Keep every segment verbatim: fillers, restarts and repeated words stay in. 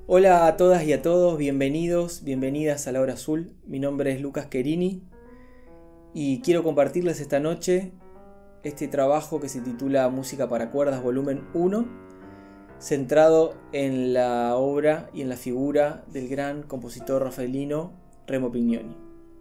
Hola a todas y a todos, bienvenidos, bienvenidas a La Hora Azul. Mi nombre es Lucas Querini y quiero compartirles esta noche este trabajo que se titula Música para cuerdas volumen uno, centrado en la obra y en la figura del gran compositor rafaelino Remo Pignoni.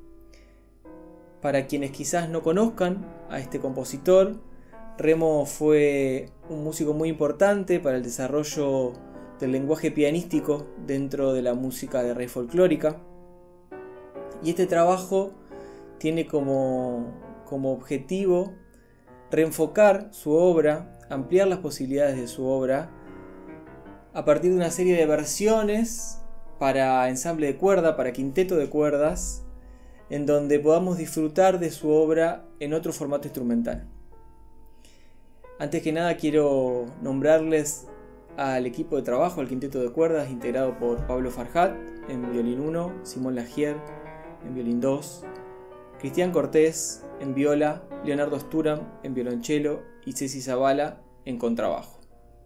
Para quienes quizás no conozcan a este compositor, Remo fue un músico muy importante para el desarrollo del lenguaje pianístico dentro de la música de raíz folclórica, y este trabajo tiene como, como objetivo reenfocar su obra, ampliar las posibilidades de su obra a partir de una serie de versiones para ensamble de cuerda, para quinteto de cuerdas, en donde podamos disfrutar de su obra en otro formato instrumental. Antes que nada quiero nombrarles al equipo de trabajo, al quinteto de cuerdas, integrado por Pablo Farhat en violín uno, Simón Lagier en violín dos, Cristian Cortés en viola, Leonardo Sturam en violonchelo y Ceci Zavala en contrabajo.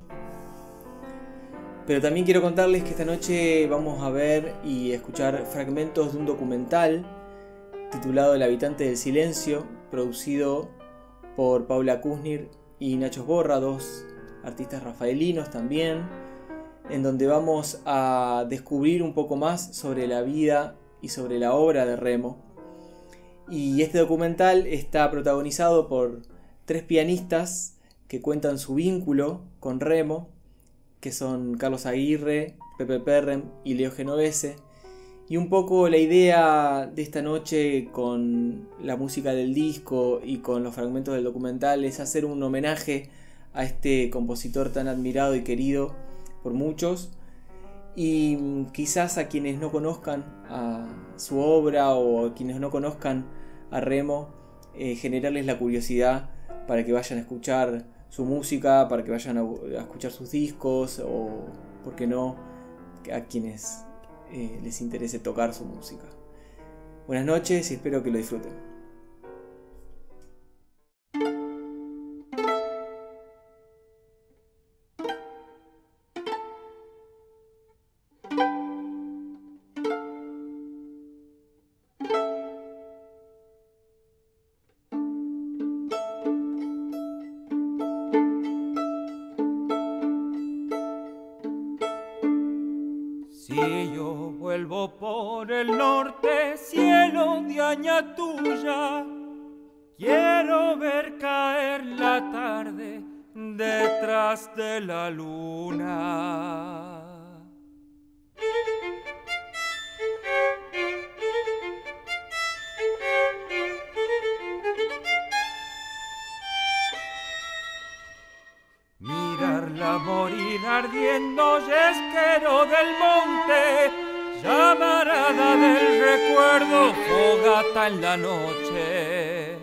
Pero también quiero contarles que esta noche vamos a ver y escuchar fragmentos de un documental titulado El habitante del silencio, producido por Paula Kuznir y Nacho Borra, dos artistas rafaelinos también, en donde vamos a descubrir un poco más sobre la vida y sobre la obra de Remo. Y este documental está protagonizado por tres pianistas que cuentan su vínculo con Remo, que son Carlos Aguirre, Pepe Perrem y Leo Genovese. Y un poco la idea de esta noche con la música del disco y con los fragmentos del documental es hacer un homenaje a este compositor tan admirado y querido por muchos, y quizás a quienes no conozcan a su obra o a quienes no conozcan a Remo, eh, generarles la curiosidad para que vayan a escuchar su música, para que vayan a, a escuchar sus discos, o por qué no, a quienes eh, les interese tocar su música. Buenas noches y espero que lo disfruten. Si yo vuelvo por el norte, cielo de Añatuya, quiero ver caer la tarde detrás de la luna. Mirarla morir ardiendo, yesquero del monte, llamarada del recuerdo, fogata en la noche.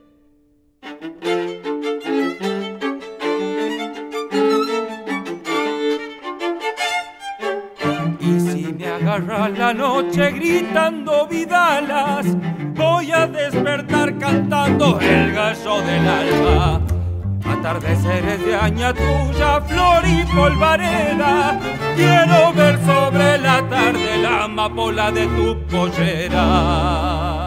Y si me agarra la noche gritando vidalas, voy a despertar cantando el gallo del alba. Atardeceres de Añatuya, flor y polvareda, quiero ver sobre la tarde la amapola de tu pollera.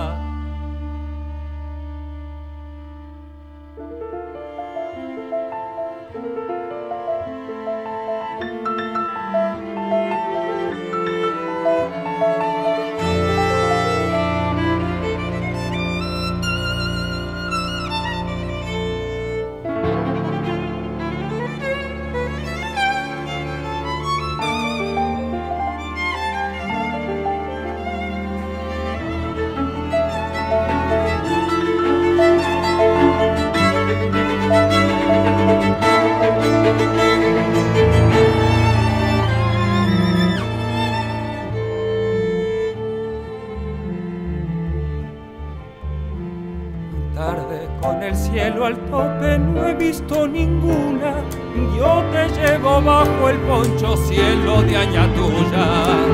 Tarde con el cielo al tope no he visto ninguna, yo te llevo bajo el poncho, cielo de Añatuya.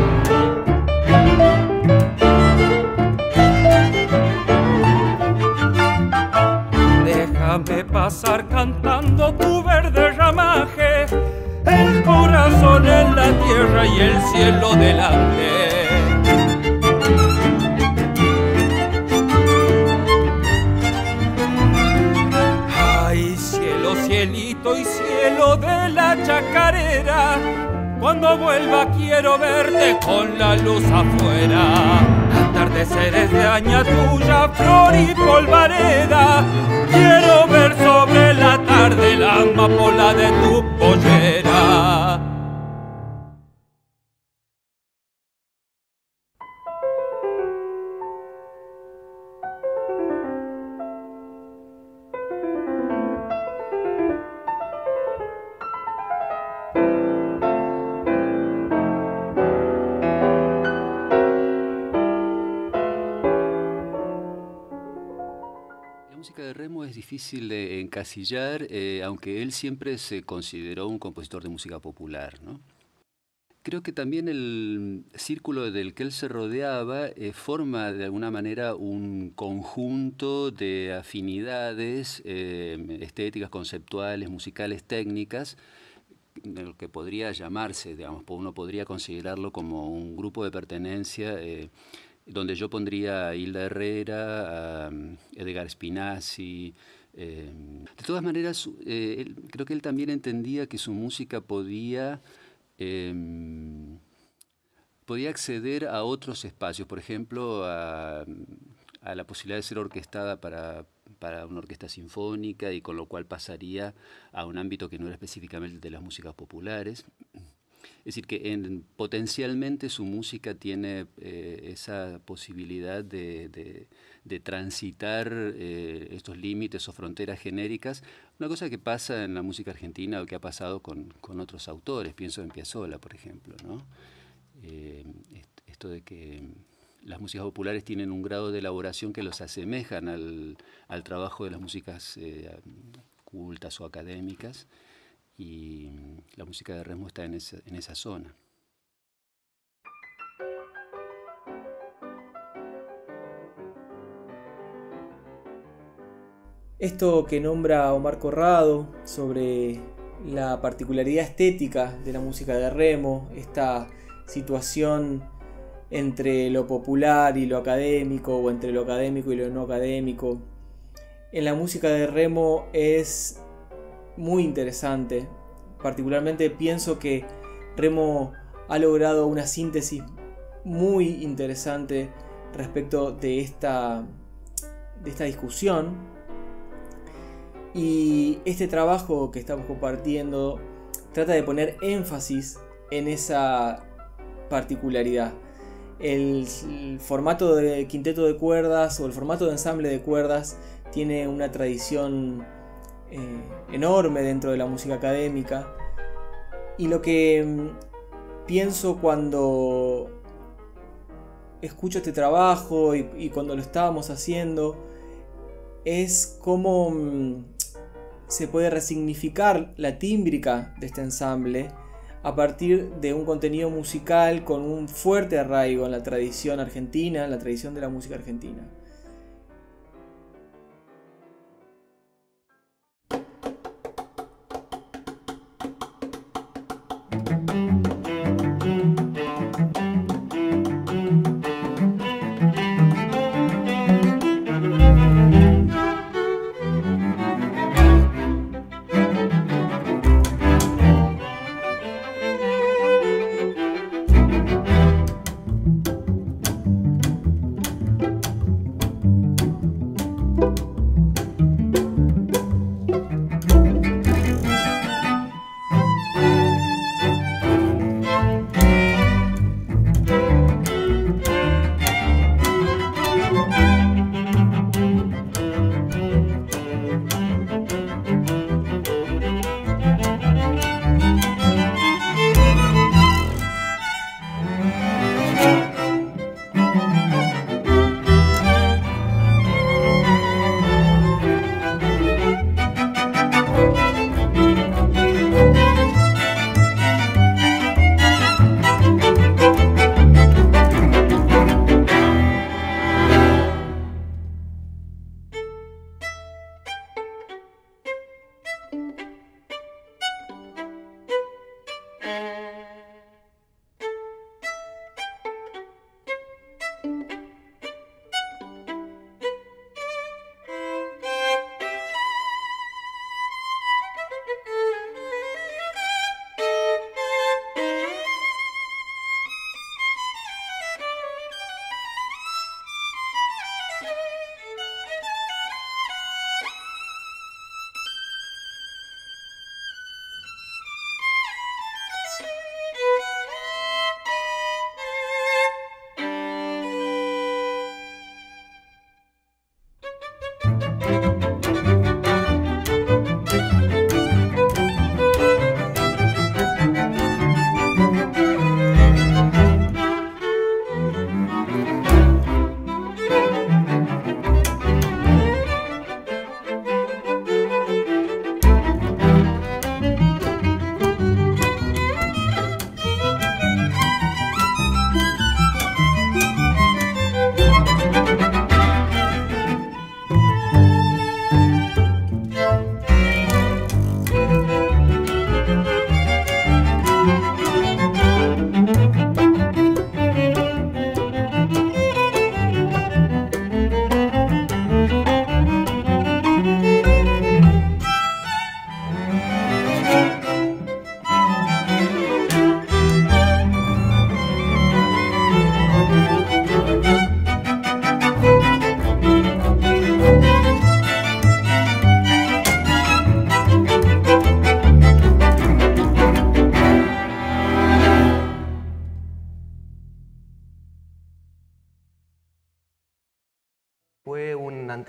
Déjame pasar cantando tu verde ramaje, el corazón en la la tierra y el cielo delante. Ay, cielo, cielito y cielo de la chacarera, cuando vuelva quiero verte con la luz afuera. Atardeceres de Añatuya, flor y polvareda, quiero ver sobre la tarde la amapola de tu pollera. La música de Remo es difícil de encasillar, eh, aunque él siempre se consideró un compositor de música popular, ¿no? Creo que también el círculo del que él se rodeaba eh, forma de alguna manera un conjunto de afinidades eh, estéticas, conceptuales, musicales, técnicas, de lo que podría llamarse, digamos, uno podría considerarlo como un grupo de pertenencia eh, donde yo pondría a Hilda Herrera, a Edgar Spinazzi. Eh, de todas maneras, eh, él, creo que él también entendía que su música podía, eh, podía acceder a otros espacios, por ejemplo, a, a la posibilidad de ser orquestada para, para una orquesta sinfónica, y con lo cual pasaría a un ámbito que no era específicamente de las músicas populares. Es decir, que en, potencialmente su música tiene eh, esa posibilidad de, de, de transitar eh, estos límites o fronteras genéricas, una cosa que pasa en la música argentina o que ha pasado con, con otros autores. Pienso en Piazzolla, por ejemplo, ¿no? Eh, esto de que las músicas populares tienen un grado de elaboración que los asemejan al, al trabajo de las músicas eh, cultas o académicas, y la música de Remo está en esa, en esa zona. Esto que nombra Omar Corrado sobre la particularidad estética de la música de Remo, esta situación entre lo popular y lo académico, o entre lo académico y lo no académico, en la música de Remo es muy interesante. Particularmente pienso que Remo ha logrado una síntesis muy interesante respecto de esta, de esta discusión, y este trabajo que estamos compartiendo trata de poner énfasis en esa particularidad. El, el formato de quinteto de cuerdas o el formato de ensamble de cuerdas tiene una tradición eh, enorme dentro de la música académica, y lo que mm, pienso cuando escucho este trabajo y, y cuando lo estábamos haciendo es cómo mm, se puede resignificar la tímbrica de este ensamble a partir de un contenido musical con un fuerte arraigo en la tradición argentina, en la tradición de la música argentina.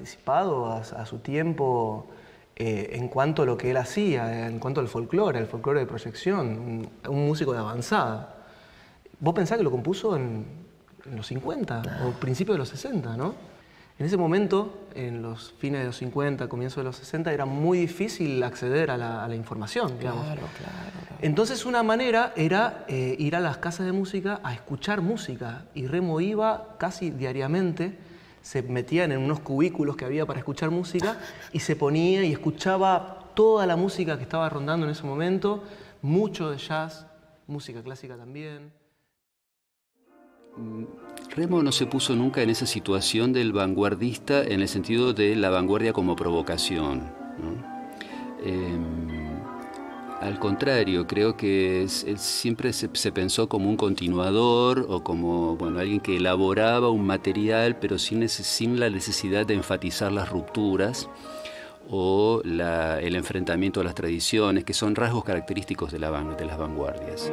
anticipado a, a su tiempo eh, en cuanto a lo que él hacía, en cuanto al folclore, el folclore de proyección, un, un músico de avanzada. Vos pensás que lo compuso en, en los cincuenta o principios de los sesenta, ¿no? En ese momento, en los fines de los cincuenta, comienzos de los sesenta, era muy difícil acceder a la, a la información, digamos. Claro, claro, claro. Entonces una manera era eh, ir a las casas de música a escuchar música, y Remo iba casi diariamente, se metían en unos cubículos que había para escuchar música y se ponía y escuchaba toda la música que estaba rondando en ese momento, mucho de jazz, música clásica también. Remo no se puso nunca en esa situación del vanguardista en el sentido de la vanguardia como provocación, ¿no? Eh, al contrario, creo que es, él siempre se, se pensó como un continuador o como, bueno, alguien que elaboraba un material pero sin, sin la necesidad de enfatizar las rupturas o la, el enfrentamiento a las tradiciones, que son rasgos característicos de, la, de las vanguardias.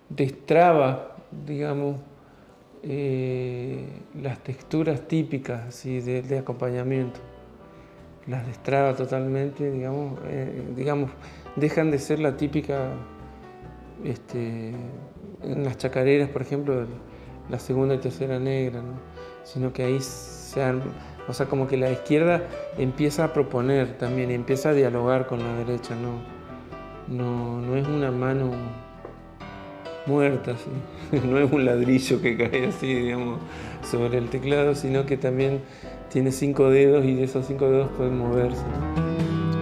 destraba, digamos, eh, las texturas típicas así, de, de acompañamiento. Las destraba totalmente, digamos, eh, digamos, dejan de ser la típica, este, en las chacareras, por ejemplo, la segunda y tercera negra, ¿no? Sino que ahí se han, o sea, como que la izquierda empieza a proponer también, empieza a dialogar con la derecha, ¿no? No, no es una mano muerta, ¿sí? No es un ladrillo que cae así, digamos, sobre el teclado, sino que también tiene cinco dedos y de esos cinco dedos pueden moverse, ¿no?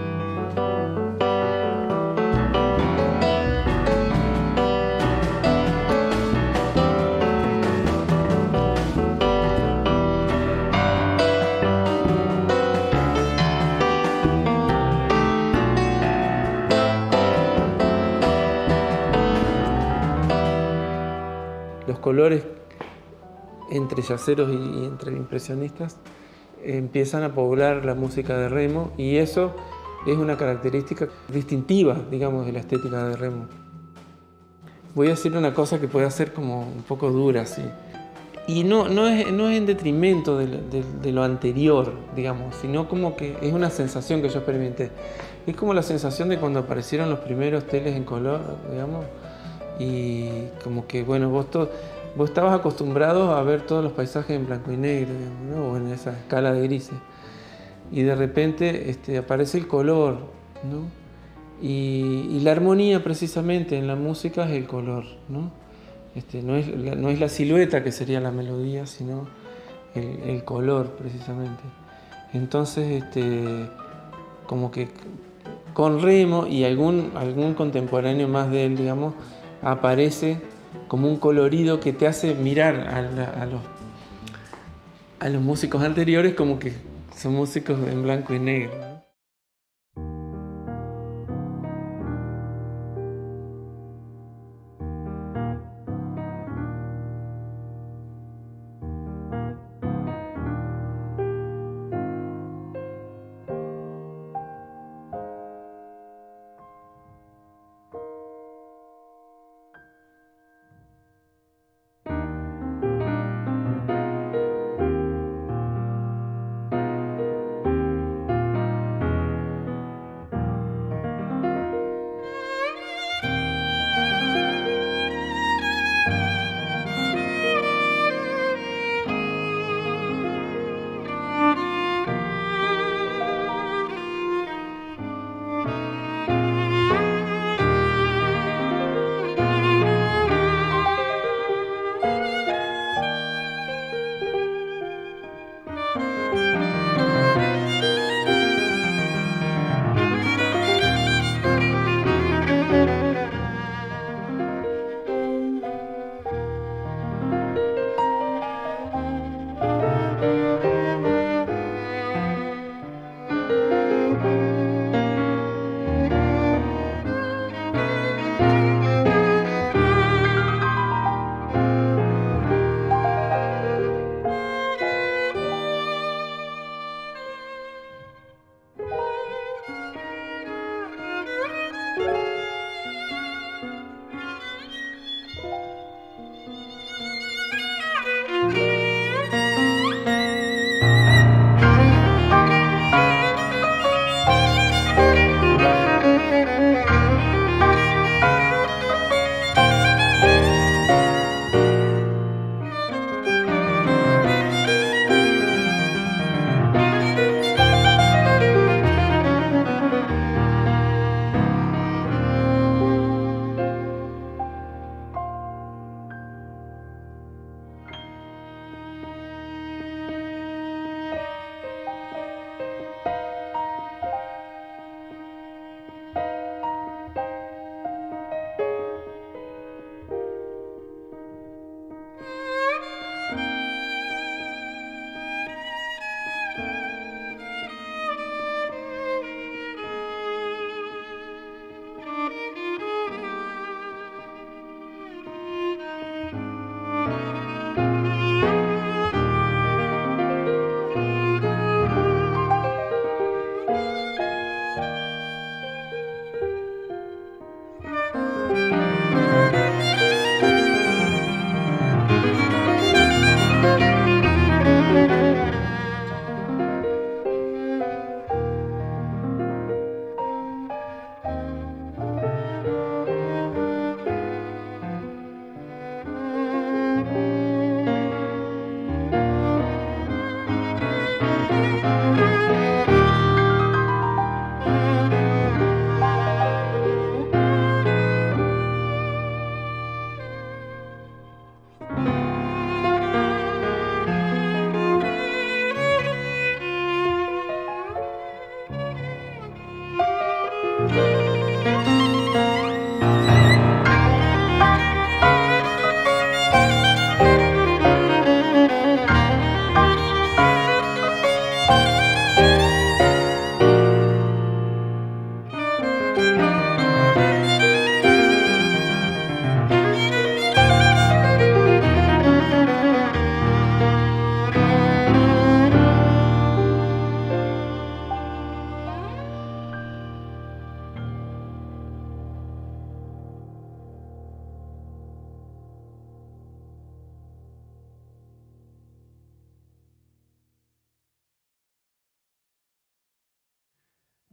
Los colores entre yaceros y entre impresionistas empiezan a poblar la música de Remo, y eso es una característica distintiva, digamos, de la estética de Remo. Voy a decir una cosa que puede ser como un poco dura, sí. Y no, no, es, no es en detrimento de, de, de lo anterior, digamos, sino como que es una sensación que yo experimenté. Es como la sensación de cuando aparecieron los primeros teles en color, digamos, y como que, bueno, vos, to, vos estabas acostumbrado a ver todos los paisajes en blanco y negro, digamos, ¿no? O en esa escala de grises. Y de repente este, aparece el color, ¿no? Y, y la armonía, precisamente, en la música es el color, ¿no? Este, no, es la, no es la silueta que sería la melodía, sino el, el color, precisamente. Entonces, este, como que con Remo y algún, algún contemporáneo más de él, digamos, aparece como un colorido que te hace mirar a, la, a, los, a los músicos anteriores como que son músicos en blanco y negro, ¿no?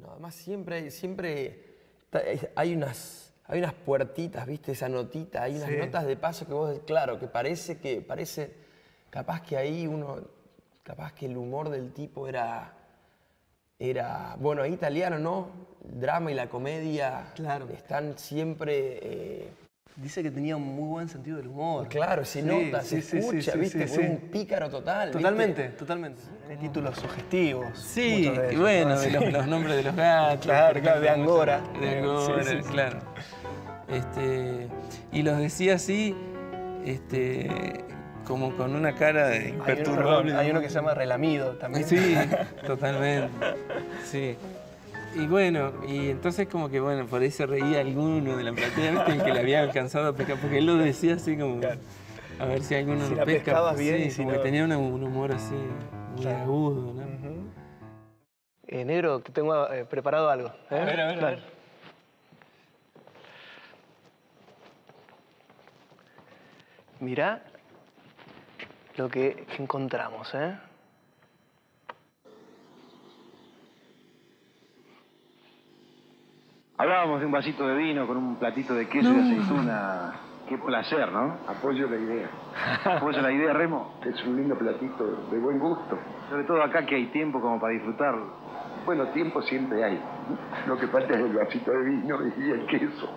No, además siempre, siempre hay unas, hay unas puertitas, ¿viste? Esa notita, hay unas sí. notas de paso que vos, claro, que parece que, parece, capaz que ahí uno, capaz que el humor del tipo era, era, bueno, es italiano, ¿no? El drama y la comedia claro. están siempre... Eh, Dice que tenía un muy buen sentido del humor. Claro, se sí, nota, sí, se sí, escucha, sí, ¿viste? Sí, Fue sí. un pícaro total. Totalmente, ¿viste? totalmente. Tiene títulos sugestivos. Sí, y bueno, sí. los, los nombres de los gatos. Claro, claro, de Angora. De Angora, sí, sí, claro. Este, y los decía así, este, como con una cara de imperturbable. Hay uno, hay uno que se llama Relamido también. Sí, totalmente. Sí. Y bueno, y entonces como que bueno, por ahí se reía alguno de la platea, ¿viste? El que le había alcanzado a pescar, porque él lo decía así como, claro. a ver si alguno si lo pesca. Bien, sí, y si como no... que tenía una, un humor así, muy claro. agudo, ¿no? Uh-huh. eh, negro, te tengo eh, preparado algo. ¿eh? A ver, a ver, claro. a ver. Mirá lo que, que encontramos, ¿eh? Hablábamos de un vasito de vino con un platito de queso no. y aceituna. Qué placer, ¿no? Apoyo la idea. ¿Apoyo la idea, Remo? Es un lindo platito de buen gusto. Sobre todo acá que hay tiempo como para disfrutarlo. Bueno, tiempo siempre hay. Lo que falta es el vasito de vino y el queso.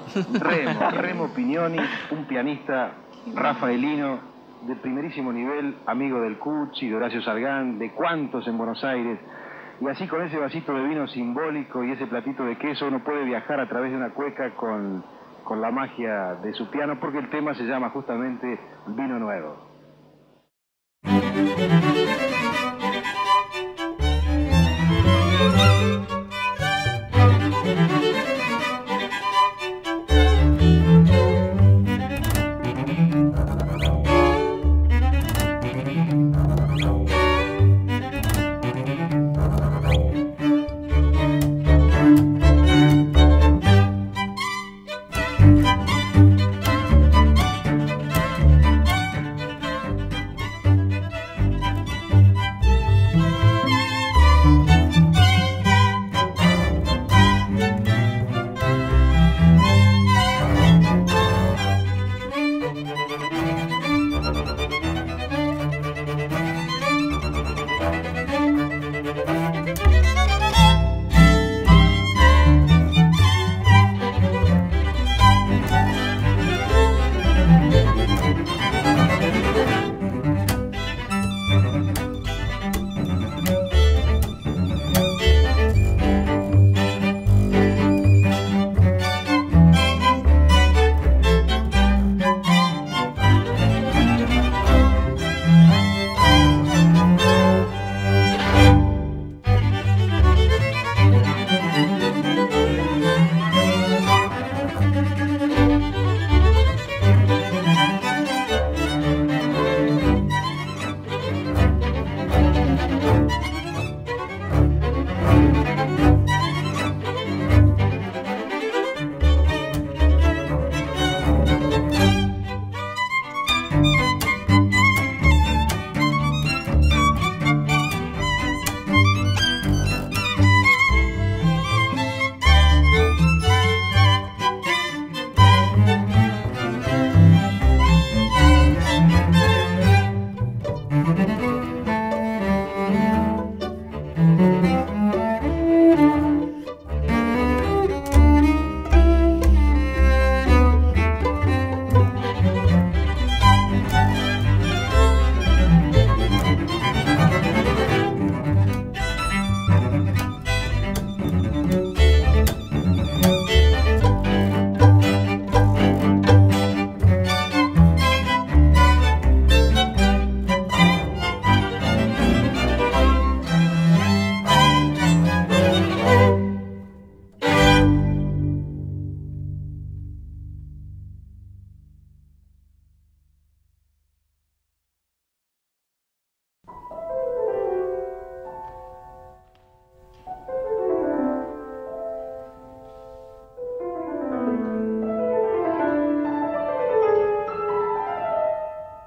Remo, Remo Pignoni, un pianista rafaelino de primerísimo nivel, amigo del Cuchi, de Horacio Salgán, de cuantos en Buenos Aires. Y así con ese vasito de vino simbólico y ese platito de queso uno puede viajar a través de una cueca con, con la magia de su piano, porque el tema se llama justamente Vino Nuevo.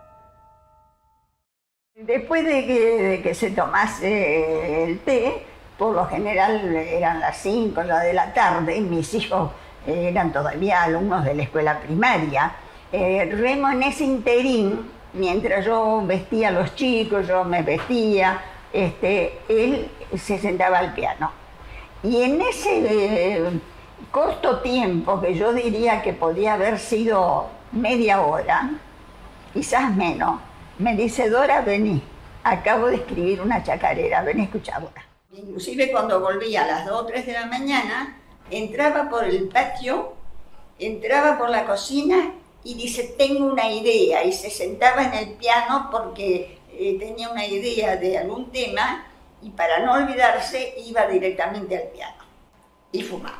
Después de que, de que se tomase el té, por lo general eran las cinco de la tarde, mis hijos eran todavía alumnos de la escuela primaria. Eh, remo en ese interín, mientras yo vestía a los chicos, yo me vestía, este, él se sentaba al piano. Y en ese eh, corto tiempo, que yo diría que podía haber sido media hora, quizás menos, me dice: Dora, vení, acabo de escribir una chacarera, vení, escuchá ahora. Inclusive cuando volvía a las dos o tres de la mañana, entraba por el patio, entraba por la cocina y dice: tengo una idea, y se sentaba en el piano porque eh, tenía una idea de algún tema, y para no olvidarse iba directamente al piano y fumaba.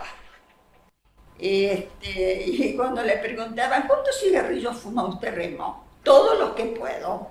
Este, y cuando le preguntaban: ¿cuántos cigarrillos fuma usted, Remo? Todos los que puedo.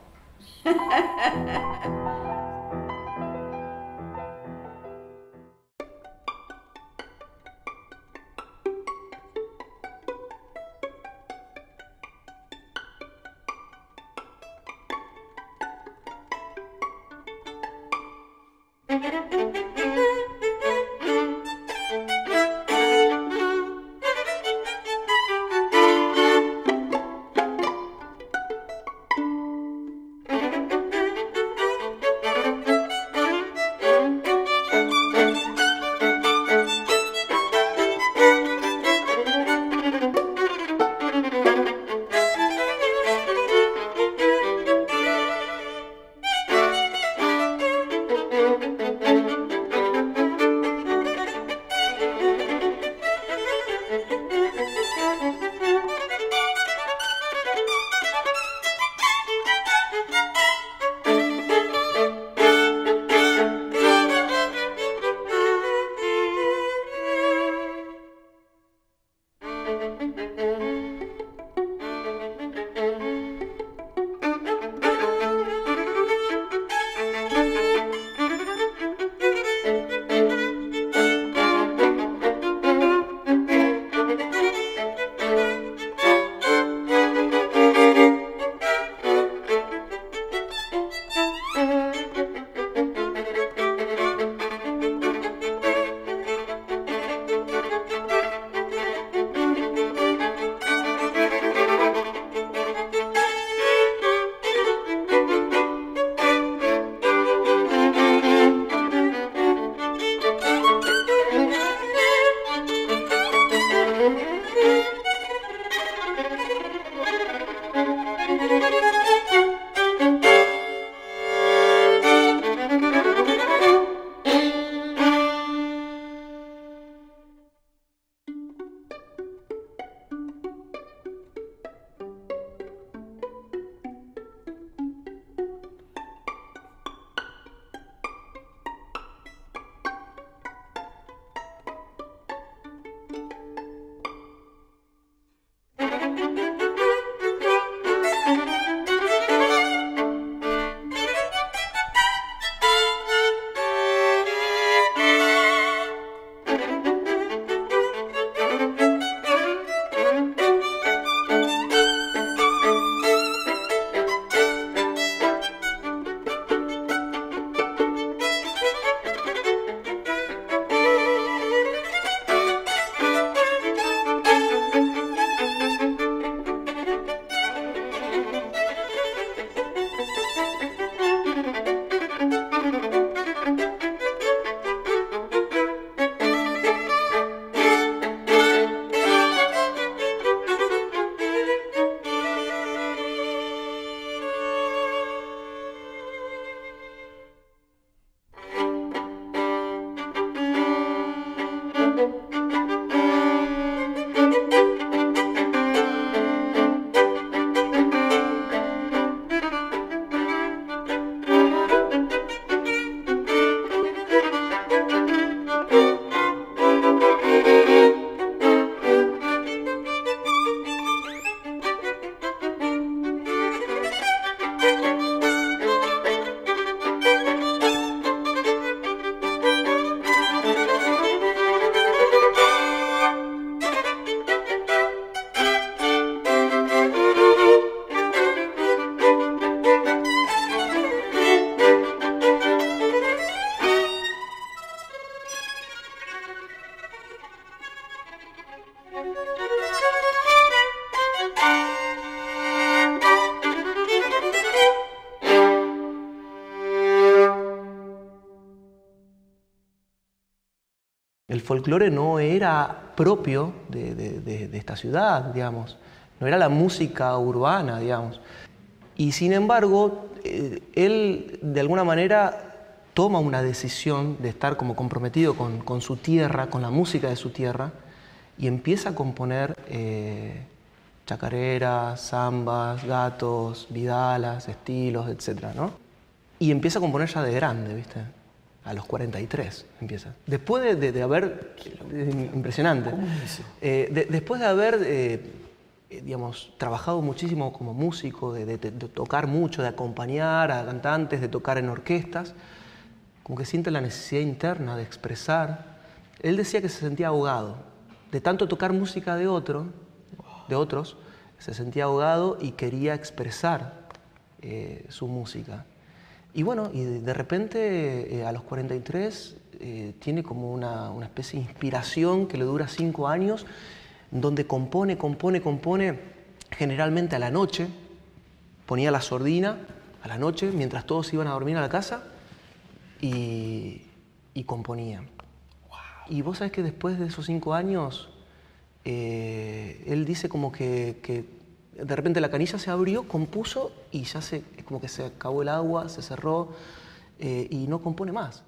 El folclore no era propio de, de, de, de esta ciudad, digamos. No era la música urbana, digamos. Y sin embargo, eh, él de alguna manera toma una decisión de estar como comprometido con, con su tierra, con la música de su tierra, y empieza a componer eh, chacareras, zambas, gatos, vidalas, estilos, etcétera, ¿no? Y empieza a componer ya de grande, ¿viste? A los cuarenta y tres empieza. Después de, de, de haber... Impresionante. Eh, de, después de haber, eh, digamos, trabajado muchísimo como músico, de, de, de tocar mucho, de acompañar a cantantes, de tocar en orquestas, como que siente la necesidad interna de expresar. Él decía que se sentía ahogado. De tanto tocar música de, otro, de otros, se sentía ahogado y quería expresar eh, su música. Y bueno, y de repente eh, a los cuarenta y tres eh, tiene como una, una especie de inspiración que le dura cinco años, donde compone, compone, compone, generalmente a la noche, ponía la sordina a la noche, mientras todos iban a dormir a la casa, y, y componía. Wow. Y vos sabés que después de esos cinco años, eh, él dice como que, que de repente la canilla se abrió, compuso y ya se, como que se acabó el agua, se cerró eh, y no compone más.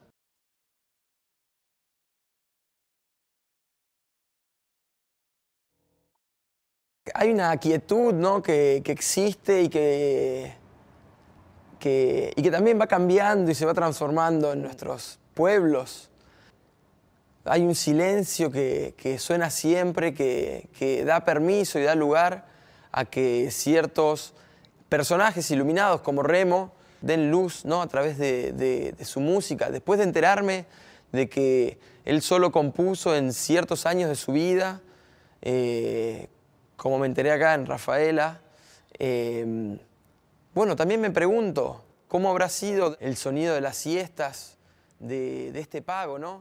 Hay una quietud, ¿no? que, que existe y que, que, y que también va cambiando y se va transformando en nuestros pueblos. Hay un silencio que, que suena siempre, que, que da permiso y da lugar a que ciertos personajes iluminados como Remo den luz, ¿no? A través de, de, de su música. Después de enterarme de que él solo compuso en ciertos años de su vida, eh, como me enteré acá en Rafaela, eh, bueno, también me pregunto cómo habrá sido el sonido de las siestas de, de este pago, ¿no?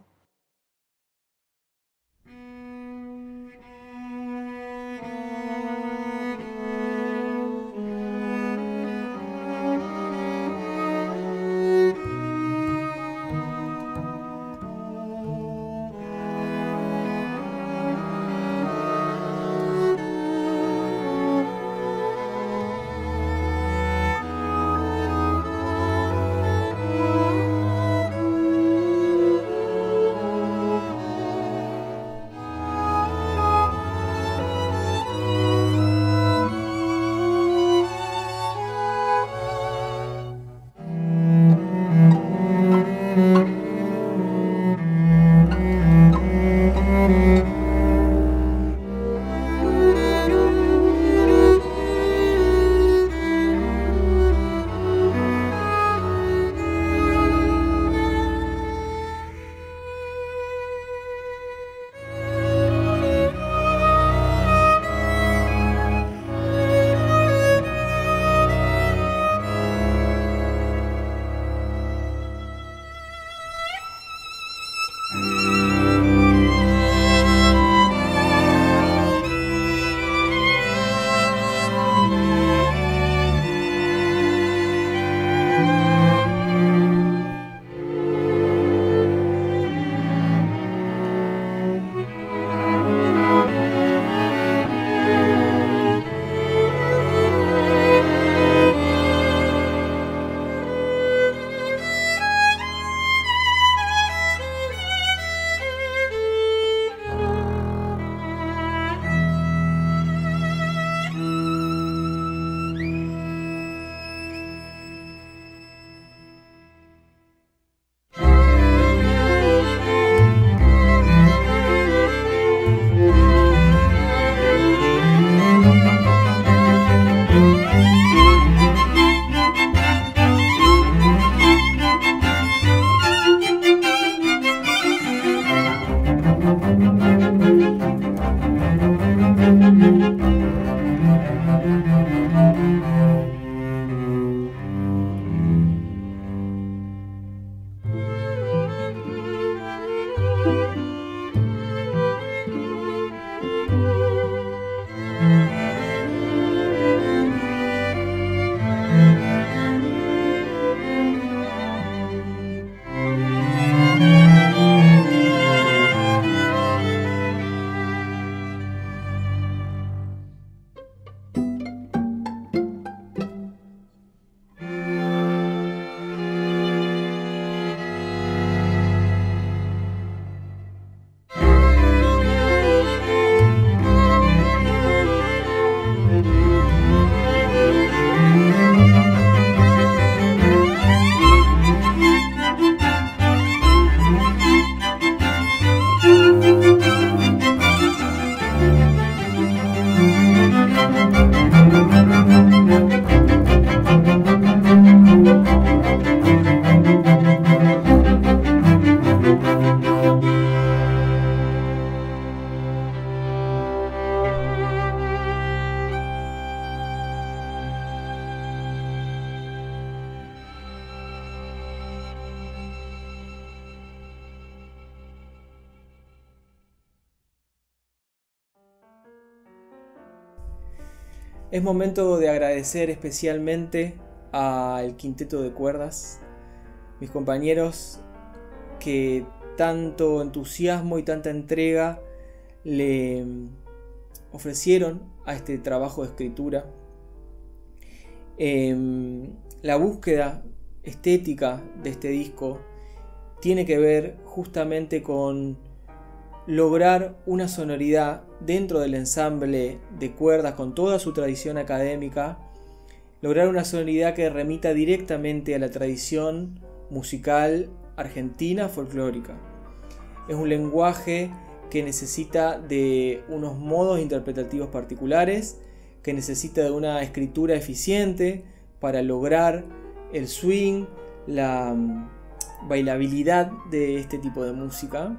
Es momento de agradecer especialmente al quinteto de cuerdas, mis compañeros que tanto entusiasmo y tanta entrega le ofrecieron a este trabajo de escritura. Eh, la búsqueda estética de este disco tiene que ver justamente con lograr una sonoridad dentro del ensamble de cuerdas con toda su tradición académica, lograr una sonoridad que remita directamente a la tradición musical argentina folclórica. Es un lenguaje que necesita de unos modos interpretativos particulares, que necesita de una escritura eficiente para lograr el swing, la bailabilidad de este tipo de música.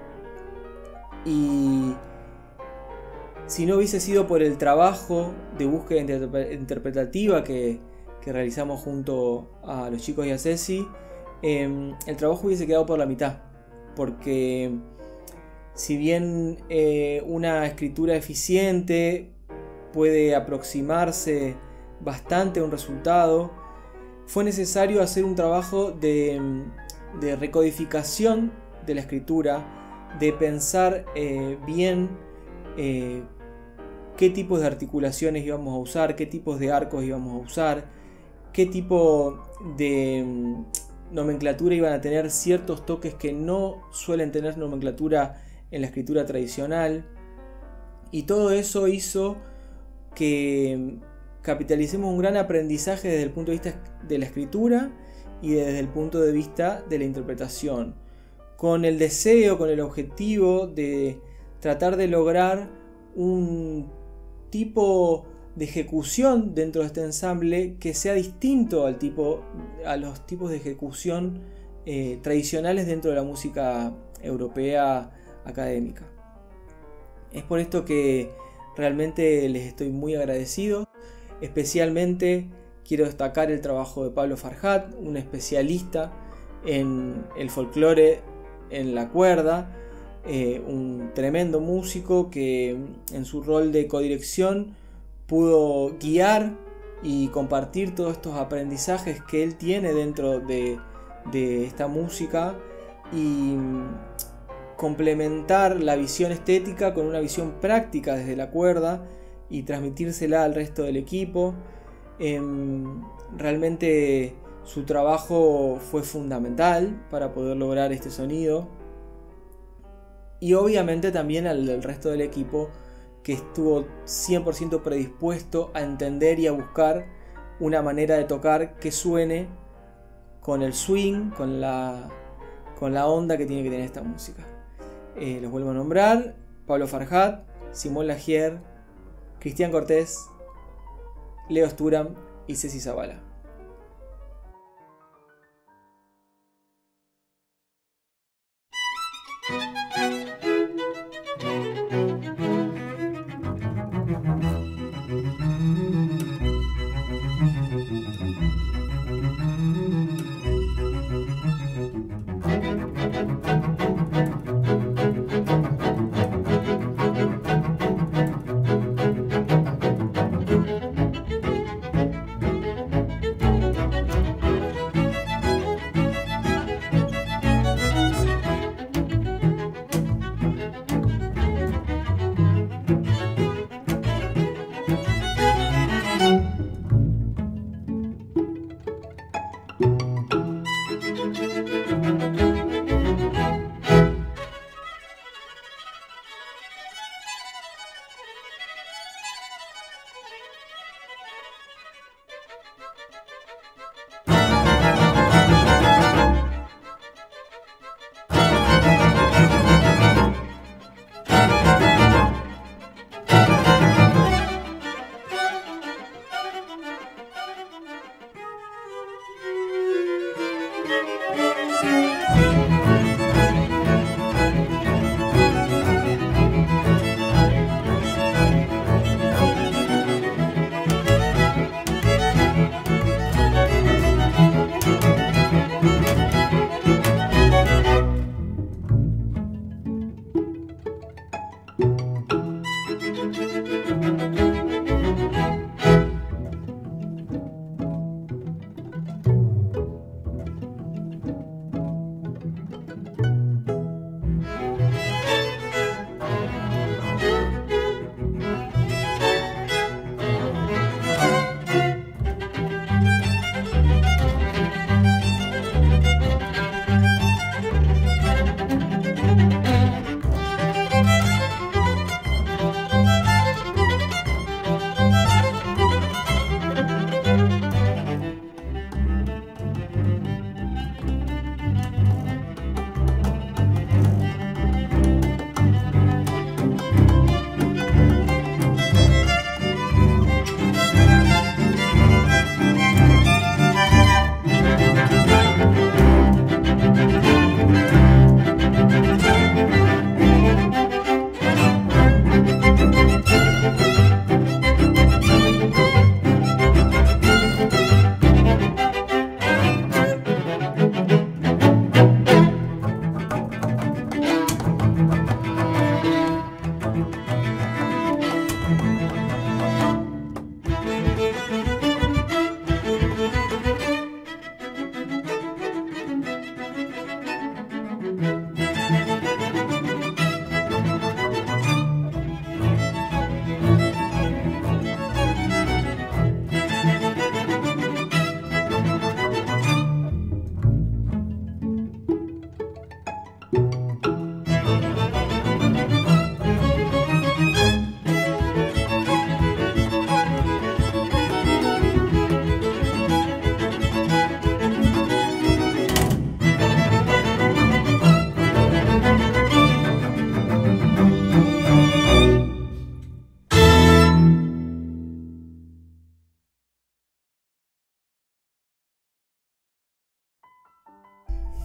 Y si no hubiese sido por el trabajo de búsqueda interpre- interpretativa que, que realizamos junto a los chicos y a Ceci, eh, el trabajo hubiese quedado por la mitad, porque si bien eh, una escritura eficiente puede aproximarse bastante a un resultado, fue necesario hacer un trabajo de, de recodificación de la escritura, de pensar eh, bien eh, qué tipos de articulaciones íbamos a usar, qué tipos de arcos íbamos a usar, qué tipo de um, nomenclatura iban a tener ciertos toques que no suelen tener nomenclatura en la escritura tradicional. Y todo eso hizo que capitalicemos un gran aprendizaje desde el punto de vista de la escritura y desde el punto de vista de la interpretación, con el deseo, con el objetivo de tratar de lograr un tipo de ejecución dentro de este ensamble que sea distinto al tipo, a los tipos de ejecución eh, tradicionales dentro de la música europea académica. Es por esto que realmente les estoy muy agradecido. Especialmente quiero destacar el trabajo de Pablo Farhat, un especialista en el folclore en la cuerda, eh, un tremendo músico que en su rol de codirección pudo guiar y compartir todos estos aprendizajes que él tiene dentro de, de esta música y complementar la visión estética con una visión práctica desde la cuerda y transmitírsela al resto del equipo. Eh, realmente su trabajo fue fundamental para poder lograr este sonido, y obviamente también al, al resto del equipo, que estuvo cien por ciento predispuesto a entender y a buscar una manera de tocar que suene con el swing, con la, con la onda que tiene que tener esta música. Eh, los vuelvo a nombrar: Pablo Farhat, Simón Lagier, Cristian Cortés, Leo Sturam y Ceci Zavala.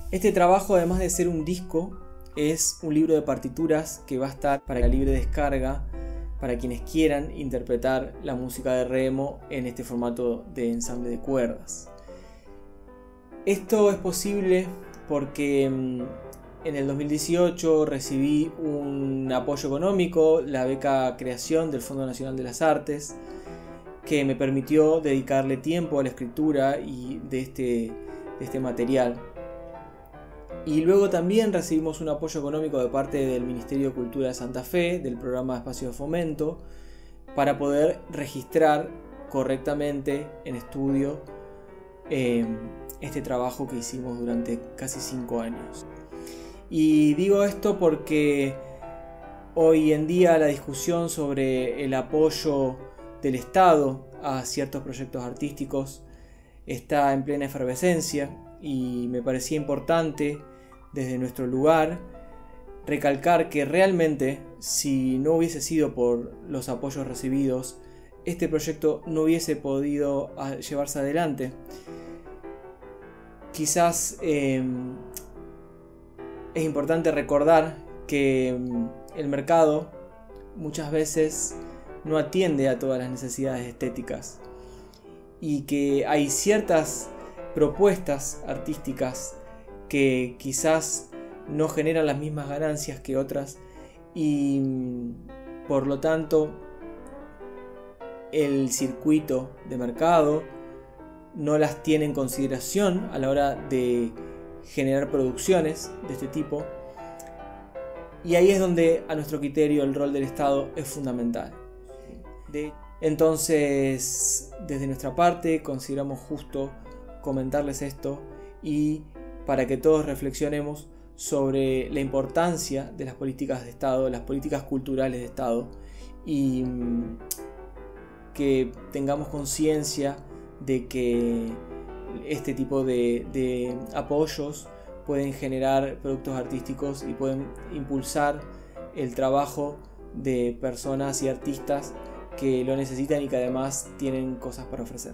Este trabajo, además de ser un disco, es un libro de partituras que va a estar para la libre descarga para quienes quieran interpretar la música de Remo en este formato de ensamble de cuerdas. Esto es posible porque en el dos mil dieciocho recibí un apoyo económico, la beca Creación del Fondo Nacional de las Artes, que me permitió dedicarle tiempo a la escritura y de este, de este material. Y luego también recibimos un apoyo económico de parte del Ministerio de Cultura de Santa Fe, del programa de Espacio de Fomento, para poder registrar correctamente en estudio eh, este trabajo que hicimos durante casi cinco años. Y digo esto porque hoy en día la discusión sobre el apoyo del Estado a ciertos proyectos artísticos está en plena efervescencia, y me parecía importante desde nuestro lugar recalcar que realmente, si no hubiese sido por los apoyos recibidos, este proyecto no hubiese podido llevarse adelante. Quizás eh, es importante recordar que el mercado muchas veces no atiende a todas las necesidades estéticas, y que hay ciertas propuestas artísticas que quizás no generan las mismas ganancias que otras, y por lo tanto el circuito de mercado no las tiene en consideración a la hora de generar producciones de este tipo, y ahí es donde a nuestro criterio el rol del Estado es fundamental. De, entonces, desde nuestra parte consideramos justo comentarles esto, y para que todos reflexionemos sobre la importancia de las políticas de Estado, las políticas culturales de Estado, y que tengamos conciencia de que este tipo de, de apoyos pueden generar productos artísticos y pueden impulsar el trabajo de personas y artistas que lo necesitan y que además tienen cosas para ofrecer.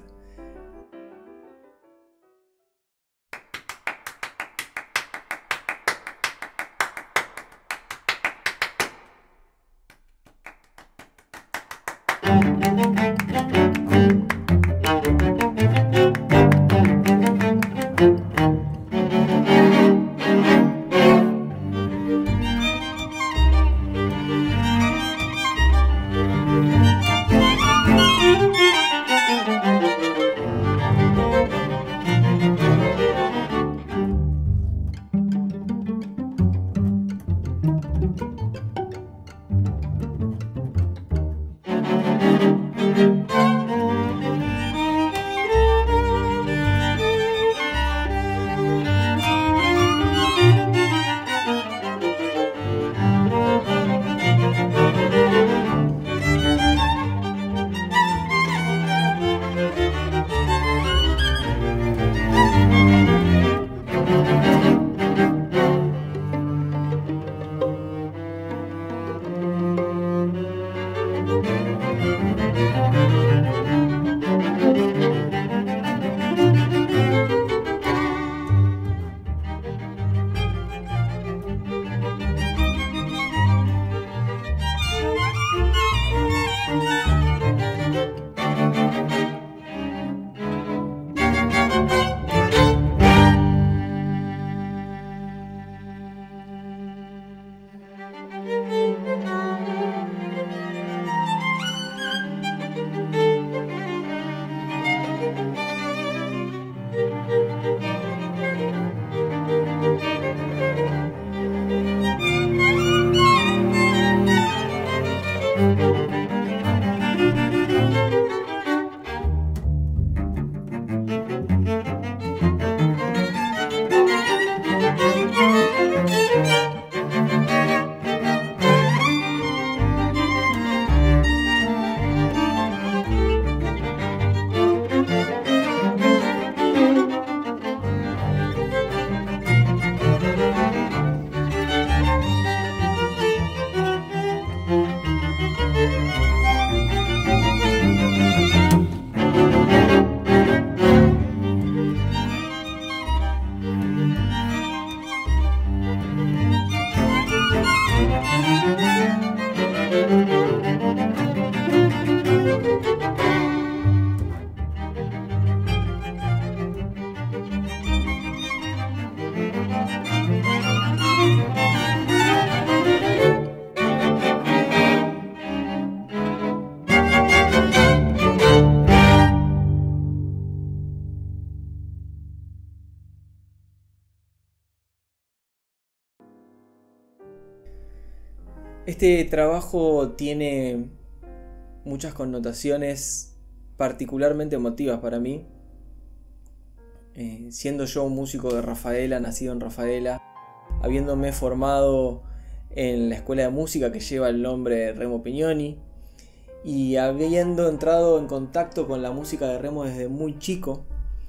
Este trabajo tiene muchas connotaciones particularmente emotivas para mí. Eh, siendo yo un músico de Rafaela, nacido en Rafaela, habiéndome formado en la escuela de música que lleva el nombre de Remo Pignoni y habiendo entrado en contacto con la música de Remo desde muy chico,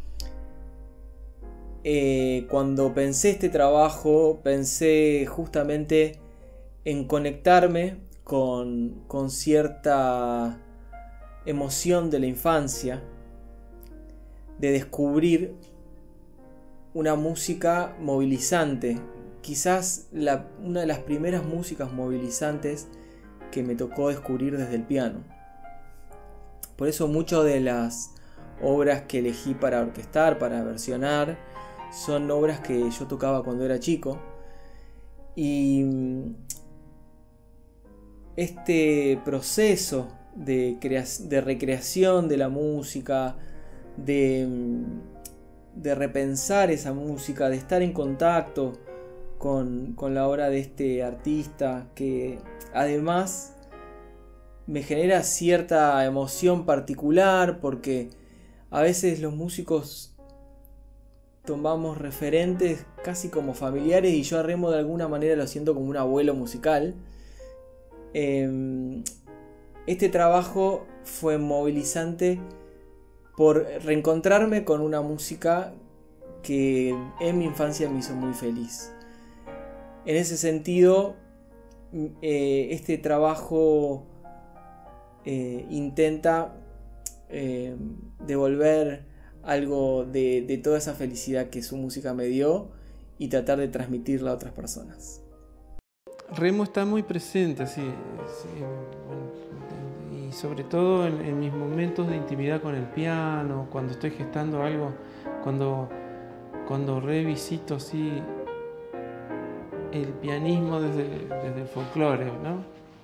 eh, cuando pensé este trabajo pensé justamente en conectarme con, con cierta emoción de la infancia, de descubrir una música movilizante, quizás la, una de las primeras músicas movilizantes que me tocó descubrir desde el piano. Por eso muchas de las obras que elegí para orquestar, para versionar, son obras que yo tocaba cuando era chico. Y este proceso de, crea- de recreación de la música, de, de repensar esa música, de estar en contacto con, con la obra de este artista, que además me genera cierta emoción particular, porque a veces los músicos tomamos referentes casi como familiares, y yo a Remo de alguna manera lo siento como un abuelo musical. Eh, este trabajo fue movilizante por reencontrarme con una música que en mi infancia me hizo muy feliz. En ese sentido, eh, este trabajo eh, intenta eh, devolver algo de, de toda esa felicidad que su música me dio y tratar de transmitirla a otras personas. Remo está muy presente, así, sí, bueno, y sobre todo en, en mis momentos de intimidad con el piano, cuando estoy gestando algo, cuando, cuando revisito así el pianismo desde, desde el folclore, ¿no?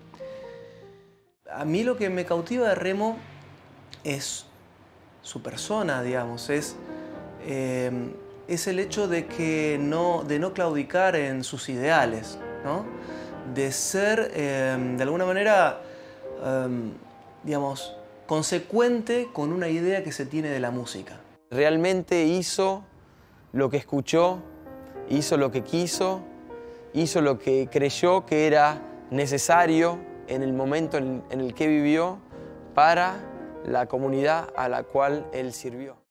A mí lo que me cautiva de Remo es su persona, digamos, es, eh, es el hecho de, que no, de no claudicar en sus ideales, ¿no? De ser, eh, de alguna manera, eh, digamos, consecuente con una idea que se tiene de la música. Realmente hizo lo que escuchó, hizo lo que quiso, hizo lo que creyó que era necesario en el momento en el que vivió para la comunidad a la cual él sirvió.